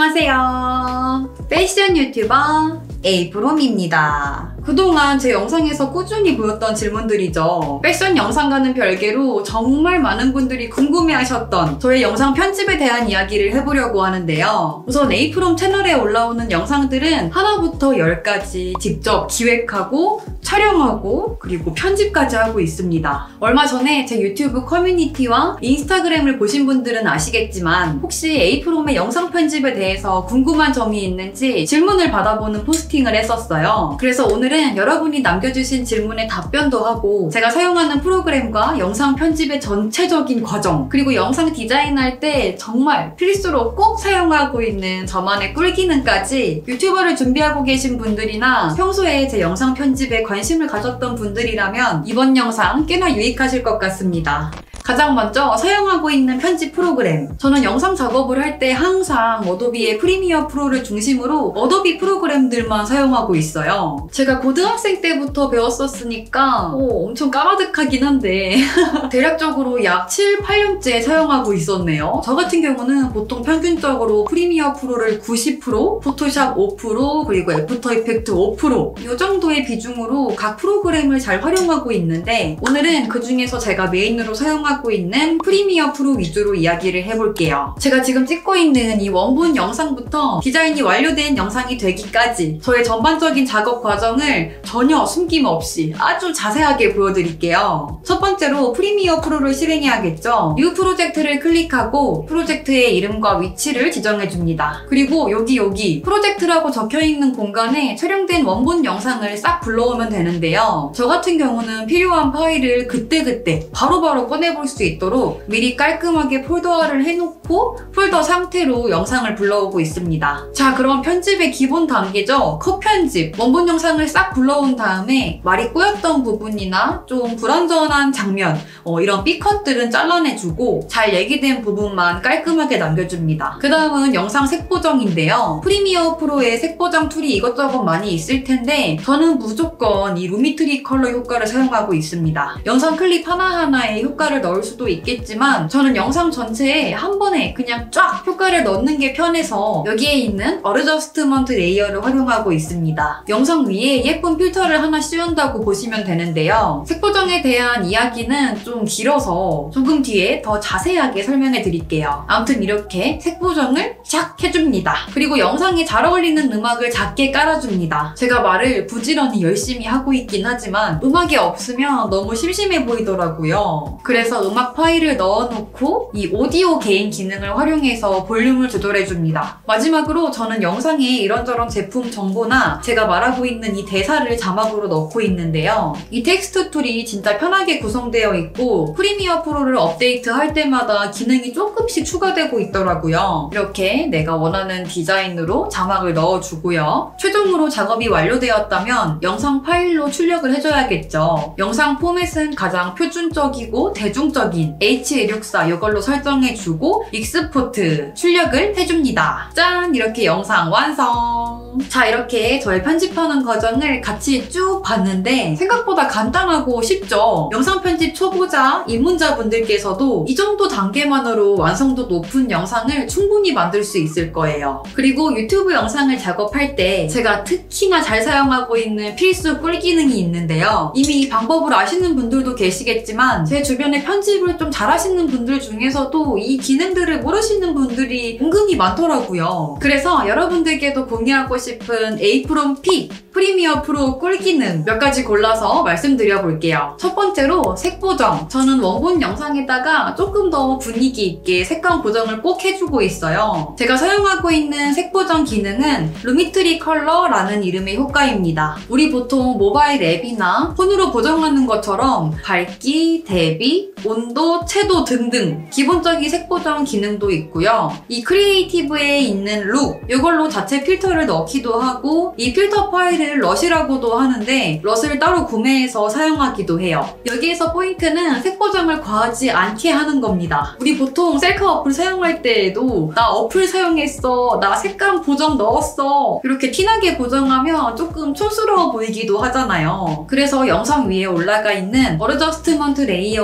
안녕하세요. 패션 유튜버 에이프롬입니다. 그동안 제 영상에서 꾸준히 보였던 질문들이죠. 패션 영상과는 별개로 정말 많은 분들이 궁금해하셨던 저의 영상 편집에 대한 이야기를 해보려고 하는데요. 우선 에이프롬 채널에 올라오는 영상들은 하나부터 10까지 직접 기획하고 촬영하고 그리고 편집까지 하고 있습니다. 얼마 전에 제 유튜브 커뮤니티와 인스타그램을 보신 분들은 아시겠지만 혹시 에이프롬의 영상 편집에 대해서 궁금한 점이 있는지 질문을 받아보는 포스팅을 했었어요. 그래서 오늘은 여러분이 남겨주신 질문에 답변도 하고 제가 사용하는 프로그램과 영상 편집의 전체적인 과정 그리고 영상 디자인할 때 정말 필수로 꼭 사용하고 있는 저만의 꿀기능까지 유튜버를 준비하고 계신 분들이나 평소에 제 영상 편집에 관심을 가졌던 분들이라면 이번 영상 꽤나 유익하실 것 같습니다. 가장 먼저 사용하고 있는 편집 프로그램. 저는 영상 작업을 할 때 항상 어도비의 프리미어 프로를 중심으로 어도비 프로그램들만 사용하고 있어요. 제가 고등학생 때부터 배웠었으니까 엄청 까마득하긴 한데 대략적으로 약 7, 8년째 사용하고 있었네요. 저 같은 경우는 보통 평균적으로 프리미어 프로를 90%, 포토샵 5%, 그리고 애프터 이펙트 5%, 이 정도의 비중으로 각 프로그램을 잘 활용하고 있는데 오늘은 그 중에서 제가 메인으로 사용하고 있는 프리미어 프로 위주로 이야기를 해볼게요. 제가 지금 찍고 있는 이 원본 영상부터 디자인이 완료된 영상이 되기까지 저의 전반적인 작업 과정을 전혀 숨김없이 아주 자세하게 보여드릴게요. 첫 번째로 프리미어 프로를 실행해야겠죠. 뉴 프로젝트를 클릭하고 프로젝트의 이름과 위치를 지정해줍니다. 그리고 여기 프로젝트라고 적혀있는 공간에 촬영된 원본 영상을 싹 불러오면 되는데요. 저 같은 경우는 필요한 파일을 그때그때 바로바로 꺼내볼 수 있도록 미리 깔끔하게 폴더화를 해놓고 폴더 상태로 영상을 불러오고 있습니다. 자, 그럼 편집의 기본 단계죠. 컷 편집. 원본 영상을 싹 불러온 다음에 말이 꼬였던 부분이나 좀 불완전한 장면 이런 B컷들은 잘라내주고 잘 얘기된 부분만 깔끔하게 남겨줍니다. 그 다음은 영상 색 보정인데요. 프리미어 프로에 색 보정 툴이 이것저것 많이 있을 텐데 저는 무조건 이 루미트리 컬러 효과를 사용하고 있습니다. 영상 클립 하나하나에 효과를 넣을 수도 있겠지만 저는 영상 전체에 한 번에 그냥 쫙 효과를 넣는 게 편해서 여기에 있는 어드저스트먼트 레이어를 활용하고 있습니다. 영상 위에 예쁜 필터를 하나 씌운다고 보시면 되는데요. 색 보정에 대한 이야기는 좀 길어서 조금 뒤에 더 자세하게 설명해 드릴게요. 아무튼 이렇게 색 보정을 쫙 해줍니다. 그리고 영상에 잘 어울리는 음악을 작게 깔아줍니다. 제가 말을 부지런히 열심히 하고 있긴 하지만 음악이 없으면 너무 심심해 보이더라고요. 그래서 음악 파일을 넣어놓고 이 오디오 게인 기능을 활용해서 볼륨을 조절해줍니다. 마지막으로 저는 영상에 이런저런 제품 정보나 제가 말하고 있는 이 대사를 자막으로 넣고 있는데요. 이 텍스트 툴이 진짜 편하게 구성되어 있고 프리미어 프로를 업데이트할 때마다 기능이 조금씩 추가되고 있더라고요. 이렇게 내가 원하는 디자인으로 자막을 넣어주고요. 최종으로 작업이 완료되었다면 영상 파일로 출력을 해줘야겠죠. 영상 포맷은 가장 표준적이고 대중적인 H264 이걸로 설정해주고 익스포트 출력을 해줍니다. 짠! 이렇게 영상 완성! 자, 이렇게 저의 편집하는 과정을 같이 쭉 봤는데 생각보다 간단하고 쉽죠? 영상 편집 초보자, 입문자분들께서도 이 정도 단계만으로 완성도 높은 영상을 충분히 만들 수 있을 거예요. 그리고 유튜브 영상을 작업할 때 제가 특히나 잘 사용하고 있는 필수 꿀기능이 있는데요. 이미 이 방법을 아시는 분들도 계시겠지만 제 주변에 편집을 좀 잘하시는 분들 중에서도 이 기능들을 모르시는 분들이 은근히 많더라고요. 그래서 여러분들께도 공유하고 싶은 에이프롬 픽 프리미어 프로 꿀기능 몇 가지 골라서 말씀드려 볼게요. 첫 번째로 색 보정. 저는 원본 영상에다가 조금 더 분위기 있게 색감 보정을 꼭 해주고 있어요. 제가 사용하고 있는 색 보정 기능은 루미트리 컬러라는 이름의 효과입니다. 우리 보통 모바일 앱이나 폰으로 보정하는 것처럼 밝기, 대비, 온도, 채도 등등 기본적인 색 보정 기능도 있고요. 이 크리에이티브에 있는 룩 이걸로 자체 필터를 넣기도 하고 이 필터 파일을 럿이라고도 하는데 럿을 따로 구매해서 사용하기도 해요. 여기에서 포인트는 색 보정을 과하지 않게 하는 겁니다. 우리 보통 셀카 어플 사용할 때에도 나 어플 사용했어, 나 색감 보정 넣었어 이렇게 티나게 보정하면 조금 촌스러워 보이기도 하잖아요. 그래서 영상 위에 올라가 있는 어드저스트먼트 레이어의 투명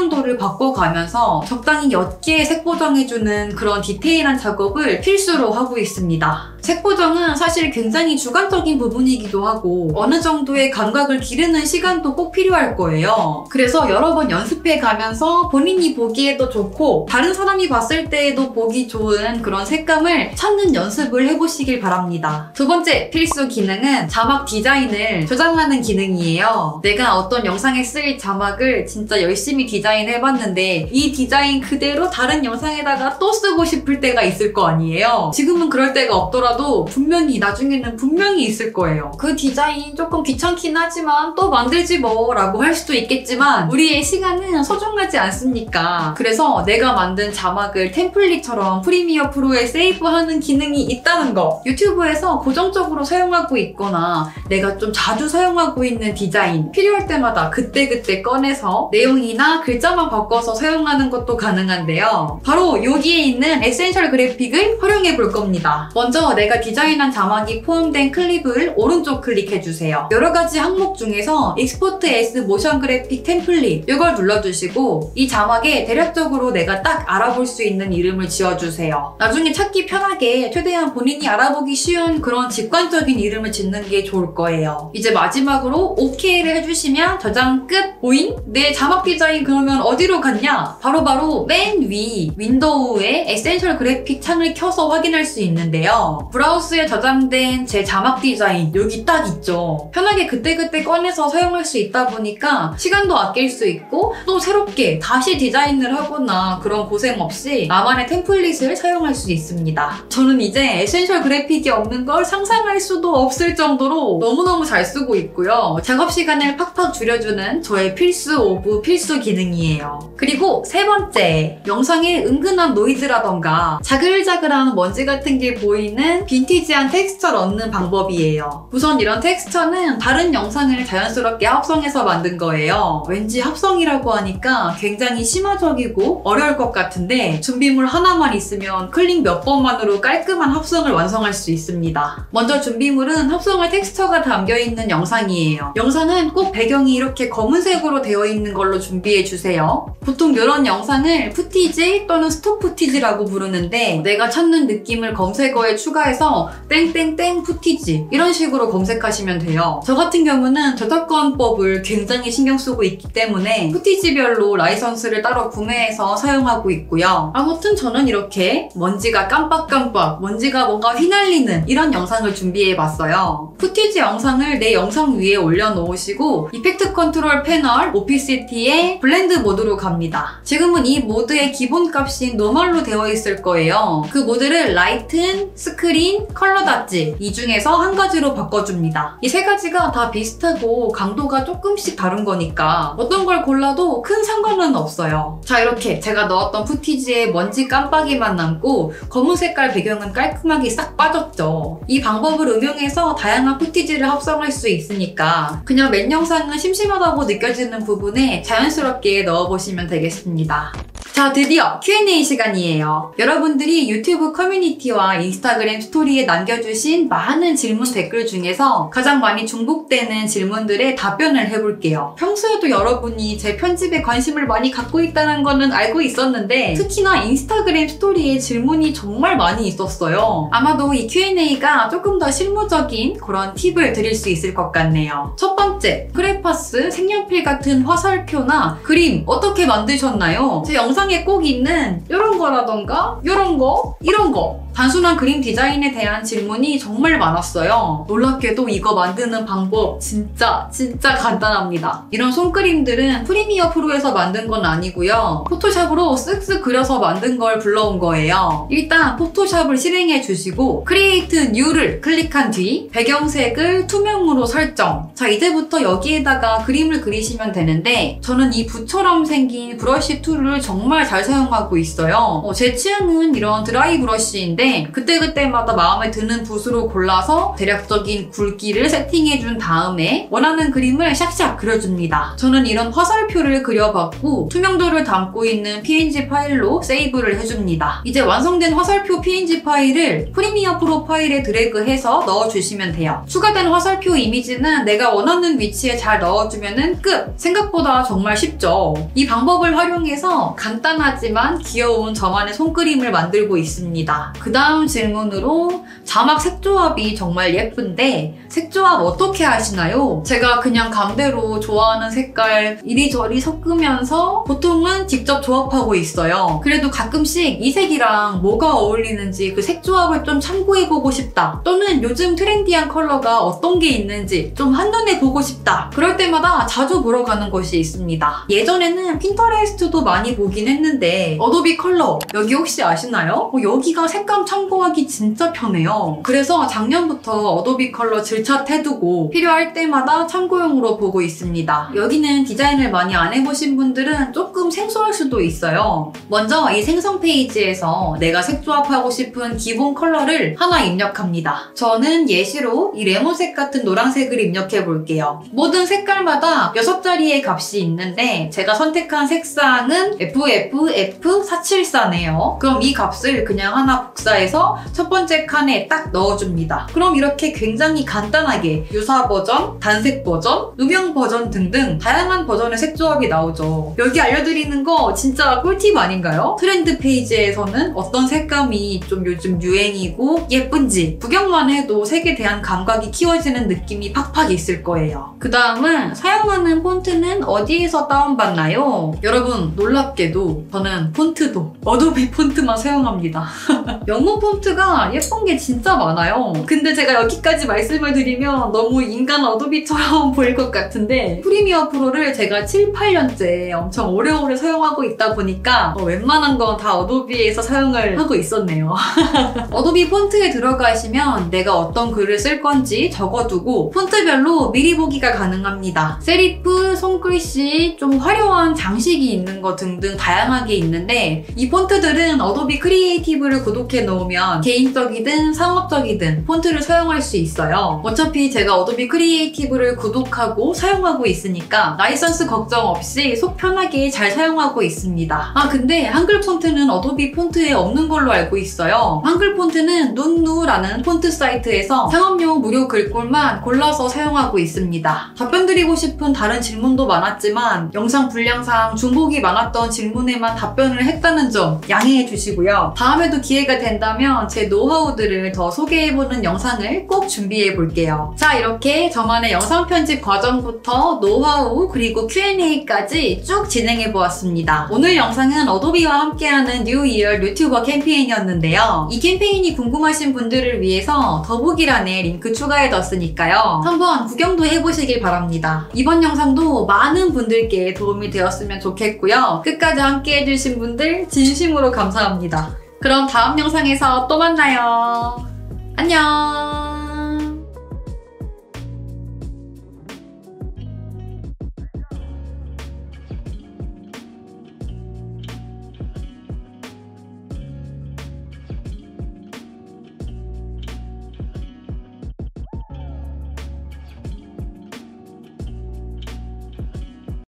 선명도를 바꿔가면서 적당히 옅게 색 보정해주는 그런 디테일한 작업을 필수로 하고 있습니다. 색 보정은 사실 굉장히 주관적인 부분이기도 하고 어느 정도의 감각을 기르는 시간도 꼭 필요할 거예요. 그래서 여러 번 연습해 가면서 본인이 보기에도 좋고 다른 사람이 봤을 때에도 보기 좋은 그런 색감을 찾는 연습을 해보시길 바랍니다. 두 번째 필수 기능은 자막 디자인을 저장하는 기능이에요. 내가 어떤 영상에 쓸 자막을 진짜 열심히 디자인해봤는데 이 디자인 그대로 다른 영상에다가 또 쓰고 싶을 때가 있을 거 아니에요. 지금은 그럴 때가 없더라도 분명히 나중에는 분명히 있을 거예요. 그 디자인 조금 귀찮긴 하지만 또 만들지 뭐 라고 할 수도 있겠지만 우리의 시간은 소중하지 않습니까? 그래서 내가 만든 자막을 템플릿처럼 프리미어 프로에 세이브하는 기능이 있다는 거. 유튜브에서 고정적으로 사용하고 있거나 내가 좀 자주 사용하고 있는 디자인 필요할 때마다 그때그때 꺼내서 내용이나 글자만 바꿔서 사용하는 것도 가능한데요. 바로 여기에 있는 에센셜 그래픽을 활용해 볼 겁니다. 먼저 내가 디자인한 자막이 포함된 클립을 오른쪽 클릭해주세요. 여러 가지 항목 중에서 Export as Motion Graphic Template 이걸 눌러주시고 이 자막에 대략적으로 내가 딱 알아볼 수 있는 이름을 지어주세요. 나중에 찾기 편하게 최대한 본인이 알아보기 쉬운 그런 직관적인 이름을 짓는 게 좋을 거예요. 이제 마지막으로 OK를 해주시면 저장 끝! 보잉? 내 자막 디자인 그러면 어디로 갔냐? 바로바로 맨 위 윈도우에 에센셜 그래픽 창을 켜서 확인할 수 있는데요. 브라우스에 저장된 제 자막 디자인 여기 딱 있죠. 편하게 그때그때 꺼내서 사용할 수 있다 보니까 시간도 아낄 수 있고 또 새롭게 다시 디자인을 하거나 그런 고생 없이 나만의 템플릿을 사용할 수 있습니다. 저는 이제 에센셜 그래픽이 없는 걸 상상할 수도 없을 정도로 너무너무 잘 쓰고 있고요. 작업 시간을 팍팍 줄여주는 저의 필수 오브 필수 기능이에요. 그리고 세 번째, 영상에 은근한 노이즈라던가 자글자글한 먼지 같은 게 보이는 빈티지한 텍스처를 얻는 방법이에요. 우선 이런 텍스처는 다른 영상을 자연스럽게 합성해서 만든 거예요. 왠지 합성이라고 하니까 굉장히 심화적이고 어려울 것 같은데 준비물 하나만 있으면 클릭 몇 번만으로 깔끔한 합성을 완성할 수 있습니다. 먼저 준비물은 합성할 텍스처가 담겨있는 영상이에요. 영상은 꼭 배경이 이렇게 검은색으로 되어 있는 걸로 준비해주세요. 보통 이런 영상을 푸티지 또는 스톡 푸티지라고 부르는데 내가 찾는 느낌을 검색어에 추가해서 땡땡땡 푸티지 이런 식으로 검색하시면 돼요. 저 같은 경우는 저작권법을 굉장히 신경 쓰고 있기 때문에 푸티지별로 라이선스를 따로 구매해서 사용하고 있고요. 아무튼 저는 이렇게 먼지가 깜빡깜빡 먼지가 뭔가 휘날리는 이런 영상을 준비해봤어요. 푸티지 영상을 내 영상 위에 올려놓으시고 이펙트 컨트롤 패널 오피시티의 블렌드 모드로 갑니다. 지금은 이 모드의 기본값인 노멀로 되어 있을 거예요. 그 모드를 라이튼, 스크린, 컬러 닷지 이 중에서 한 가지로 바꿔줍니다. 이 세 가지가 다 비슷하고 강도가 조금씩 다른 거니까 어떤 걸 골라도 큰 상관은 없어요. 자, 이렇게 제가 넣었던 푸티지에 먼지 깜빡이만 남고 검은 색깔 배경은 깔끔하게 싹 빠졌죠. 이 방법을 응용해서 다양한 푸티지를 합성할 수 있으니까 그냥 맨 영상은 심심하다고 느껴지는 부분에 자연스럽게 넣어보시면 되겠습니다. 자, 드디어 Q&A 시간이에요. 여러분들이 유튜브 커뮤니티와 인스타그램 스토리에 남겨주신 많은 질문 댓글 중에서 가장 많이 중복되는 질문들에 답변을 해볼게요. 평소에도 여러분이 제 편집에 관심을 많이 갖고 있다는 거는 알고 있었는데 특히나 인스타그램 스토리에 질문이 정말 많이 있었어요. 아마도 이 Q&A가 조금 더 실무적인 그런 팁을 드릴 수 있을 것 같네요. 첫 번째, 크레파스, 색연필 같은 화살표나 그림 어떻게 만드셨나요? 제 영상에 꼭 있는 이런 거라던가 이런 거 단순한 그림 디자인에 대한 질문이 정말 많았어요. 놀랍게도 이거 만드는 방법 진짜 간단합니다. 이런 손그림들은 프리미어 프로에서 만든 건 아니고요. 포토샵으로 쓱쓱 그려서 만든 걸 불러온 거예요. 일단 포토샵을 실행해 주시고 크리에이트 뉴를 클릭한 뒤 배경색을 투명으로 설정. 자, 이제부터 여기에다가 그림을 그리시면 되는데 저는 이 붓처럼 생긴 브러쉬 툴을 정말 잘 사용하고 있어요. 제 취향은 이런 드라이 브러쉬인데 있는데 그때그때마다 마음에 드는 붓으로 골라서 대략적인 굵기를 세팅해준 다음에 원하는 그림을 샥샥 그려줍니다. 저는 이런 화살표를 그려봤고 투명도를 담고 있는 PNG 파일로 세이브를 해줍니다. 이제 완성된 화살표 PNG 파일을 프리미어 프로 파일에 드래그해서 넣어주시면 돼요. 추가된 화살표 이미지는 내가 원하는 위치에 잘 넣어주면 끝! 생각보다 정말 쉽죠? 이 방법을 활용해서 간단하지만 귀여운 저만의 손그림을 만들고 있습니다. 그 다음 질문으로 자막 색조합이 정말 예쁜데 색조합 어떻게 하시나요? 제가 그냥 감대로 좋아하는 색깔 이리저리 섞으면서 보통은 직접 조합하고 있어요. 그래도 가끔씩 이 색이랑 뭐가 어울리는지 그 색조합을 좀 참고해보고 싶다. 또는 요즘 트렌디한 컬러가 어떤 게 있는지 좀 한눈에 보고 싶다. 그럴 때마다 자주 보러 가는 곳이 있습니다. 예전에는 핀터레스트도 많이 보긴 했는데 어도비 컬러 여기 혹시 아시나요? 여기가 색감 참고하기 진짜 편해요. 그래서 작년부터 어도비 컬러 질차 해두고 필요할 때마다 참고용으로 보고 있습니다. 여기는 디자인을 많이 안 해보신 분들은 조금 생소할 수도 있어요. 먼저 이 생성 페이지에서 내가 색조합하고 싶은 기본 컬러를 하나 입력합니다. 저는 예시로 이 레몬색 같은 노란색을 입력해 볼게요. 모든 색깔마다 6자리의 값이 있는데 제가 선택한 색상은 FFF474네요. 그럼 이 값을 그냥 하나 복사해서 첫 번째 칸에 딱 넣어줍니다. 그럼 이렇게 굉장히 간단하게 유사 버전, 단색 버전, 누명 버전 등등 다양한 버전의 색조합이 나오죠. 여기 알려드리는 거 진짜 꿀팁 아닌가요? 트렌드 페이지에서는 어떤 색감이 좀 요즘 유행이고 예쁜지 구경만 해도 색에 대한 감각이 키워지는 느낌이 팍팍 있을 거예요. 그 다음은 사용하는 폰트는 어디에서 다운받나요? 여러분 놀랍게도 저는 폰트도 어도비 폰트만 사용합니다. 영문 폰트가 예쁜 게 진짜 많아요. 근데 제가 여기까지 말씀을 드리면 너무 인간 어도비처럼 보일 것 같은데 프리미어 프로를 제가 7, 8년째 엄청 오래오래 사용하고 있다 보니까 웬만한 건 다 어도비에서 사용을 하고 있었네요. 어도비 폰트에 들어가시면 내가 어떤 글을 쓸 건지 적어두고 폰트별로 미리 보기가 가능합니다. 세리프, 손글씨, 좀 화려한 장식이 있는 거 등등 다양하게 있는데 이 폰트들은 어도비 크리에이티브를 구독해 놓으면 개인적이든 상업적이든 폰트를 사용할 수 있어요. 어차피 제가 어도비 크리에이티브를 구독하고 사용하고 있으니까 라이선스 걱정 없이 속 편하게 잘 사용하고 있습니다. 근데 한글 폰트는 어도비 폰트에 없는 걸로 알고 있어요. 한글 폰트는 눈누라는 폰트 사이트에서 상업용 무료 글꼴만 골라서 사용하고 있습니다. 답변 드리고 싶은 다른 질문도 많았지만 영상 분량상 중복이 많았던 질문에만 답변을 했다는 점 양해해 주시고요. 다음에도 기회가 된다면 제 노하우들을 더 소개해보는 영상을 꼭 준비해 볼게요. 자, 이렇게 저만의 영상 편집 과정부터 노하우 그리고 Q&A까지 쭉 진행해 보았습니다. 오늘 영상은 어도비와 함께하는 뉴 이어 유튜버 캠페인이었는데요. 이 캠페인이 궁금하신 분들을 위해서 더보기란에 링크 추가해뒀으니까요. 한번 구경도 해보시길 바랍니다. 이번 영상도 많은 분들께 도움이 되었으면 좋겠고요. 끝까지 함께 해주신 분들 진심으로 감사합니다. 그럼 다음 영상에서 또 만나요. 안녕.